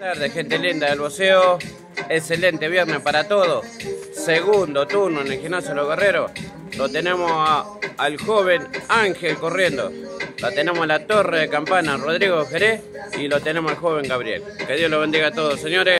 Buenas tardes, gente linda del boxeo. Excelente viernes para todos. Segundo turno en el gimnasio Los Guerreros. Lo tenemos al joven Ángel corriendo. Lo tenemos en la torre de campana Rodrigo Jerez. Y lo tenemos al joven Gabriel. Que Dios lo bendiga a todos, señores.